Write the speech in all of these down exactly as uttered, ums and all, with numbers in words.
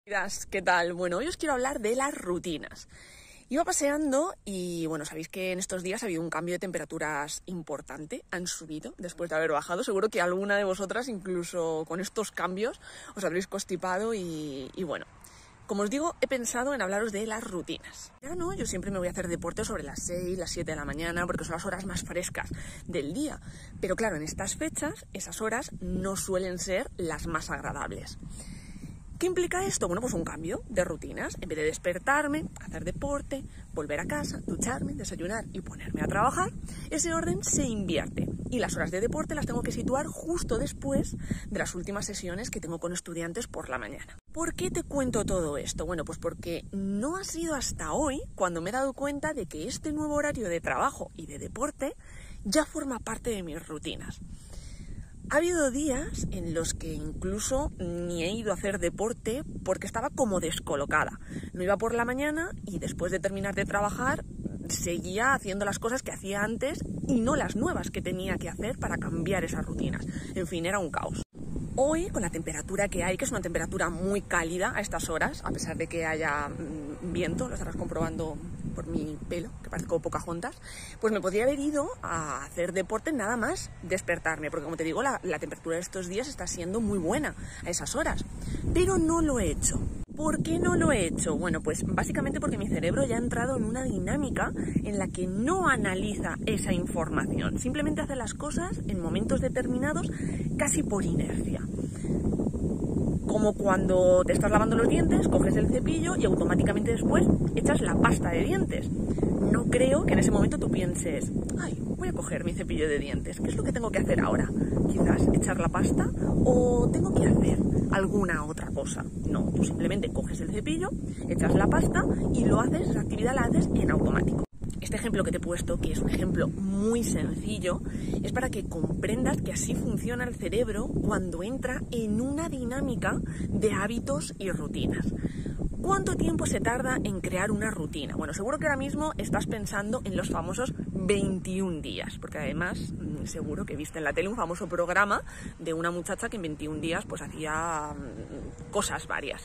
¿Qué tal? Bueno, hoy os quiero hablar de las rutinas. Iba paseando y, bueno, sabéis que en estos días ha habido un cambio de temperaturas importante. Han subido después de haber bajado. Seguro que alguna de vosotras, incluso con estos cambios, os habréis constipado y, y bueno... Como os digo, he pensado en hablaros de las rutinas. Ya no, yo siempre me voy a hacer deporte sobre las seis, las siete de la mañana, porque son las horas más frescas del día. Pero claro, en estas fechas, esas horas no suelen ser las más agradables. ¿Qué implica esto? Bueno, pues un cambio de rutinas. En vez de despertarme, hacer deporte, volver a casa, ducharme, desayunar y ponerme a trabajar, ese orden se invierte. Y las horas de deporte las tengo que situar justo después de las últimas sesiones que tengo con estudiantes por la mañana. ¿Por qué te cuento todo esto? Bueno, pues porque no ha sido hasta hoy cuando me he dado cuenta de que este nuevo horario de trabajo y de deporte ya forma parte de mis rutinas. Ha habido días en los que incluso ni he ido a hacer deporte porque estaba como descolocada. No iba por la mañana y después de terminar de trabajar seguía haciendo las cosas que hacía antes y no las nuevas que tenía que hacer para cambiar esas rutinas. En fin, era un caos. Hoy, con la temperatura que hay, que es una temperatura muy cálida a estas horas, a pesar de que haya mmm, viento, lo estarás comprobando por mi pelo, que parece como Pocahontas, pues me podría haber ido a hacer deporte nada más despertarme, porque como te digo, la, la temperatura de estos días está siendo muy buena a esas horas, pero no lo he hecho. ¿Por qué no lo he hecho? Bueno, pues básicamente porque mi cerebro ya ha entrado en una dinámica en la que no analiza esa información, simplemente hace las cosas en momentos determinados casi por inercia. Como cuando te estás lavando los dientes, coges el cepillo y automáticamente después echas la pasta de dientes. No creo que en ese momento tú pienses, ay, voy a coger mi cepillo de dientes, ¿qué es lo que tengo que hacer ahora? Quizás echar la pasta o tengo que hacer alguna otra cosa. No, tú simplemente coges el cepillo, echas la pasta y lo haces, esa actividad la haces en automático. Este ejemplo que te he puesto, que es un ejemplo muy sencillo, es para que comprendas que así funciona el cerebro cuando entra en una dinámica de hábitos y rutinas. ¿Cuánto tiempo se tarda en crear una rutina? Bueno, seguro que ahora mismo estás pensando en los famosos veintiún días, porque además seguro que viste en la tele un famoso programa de una muchacha que en veintiún días pues hacía cosas varias.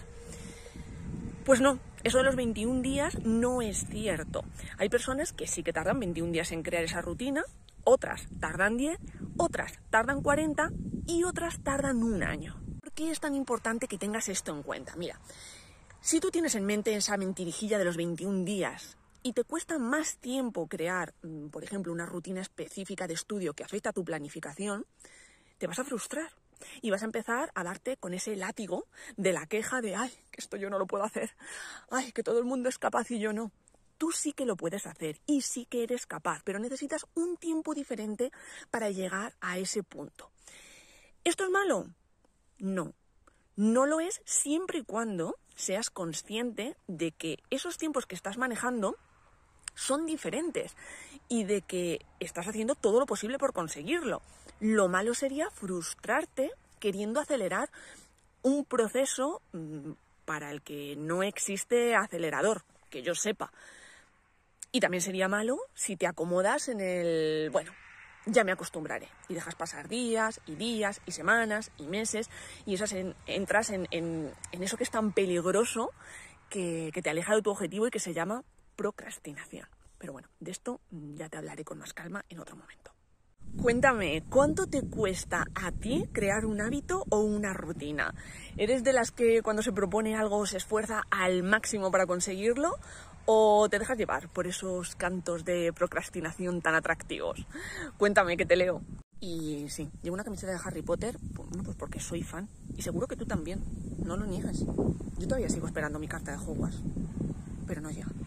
Pues no, eso de los veintiún días no es cierto. Hay personas que sí que tardan veintiún días en crear esa rutina, otras tardan diez, otras tardan cuarenta y otras tardan un año. ¿Por qué es tan importante que tengas esto en cuenta? Mira, si tú tienes en mente esa mentirijilla de los veintiún días y te cuesta más tiempo crear, por ejemplo, una rutina específica de estudio que afecta a tu planificación, te vas a frustrar. Y vas a empezar a darte con ese látigo de la queja de ¡ay, que esto yo no lo puedo hacer! ¡Ay, que todo el mundo es capaz y yo no! Tú sí que lo puedes hacer y sí que eres capaz, pero necesitas un tiempo diferente para llegar a ese punto. ¿Esto es malo? No. No lo es siempre y cuando seas consciente de que esos tiempos que estás manejando son diferentes y de que estás haciendo todo lo posible por conseguirlo. Lo malo sería frustrarte queriendo acelerar un proceso para el que no existe acelerador, que yo sepa. Y también sería malo si te acomodas en el, bueno, ya me acostumbraré, y dejas pasar días y días y semanas y meses y esas en, entras en, en, en eso que es tan peligroso que, que te aleja de tu objetivo y que se llama procrastinación. Pero bueno, de esto ya te hablaré con más calma en otro momento. Cuéntame, ¿cuánto te cuesta a ti crear un hábito o una rutina? ¿Eres de las que cuando se propone algo se esfuerza al máximo para conseguirlo? ¿O te dejas llevar por esos cantos de procrastinación tan atractivos? Cuéntame, que te leo. Y sí, llevo una camiseta de Harry Potter, bueno, pues porque soy fan. Y seguro que tú también, no lo niegues. Yo todavía sigo esperando mi carta de Hogwarts, pero no llega.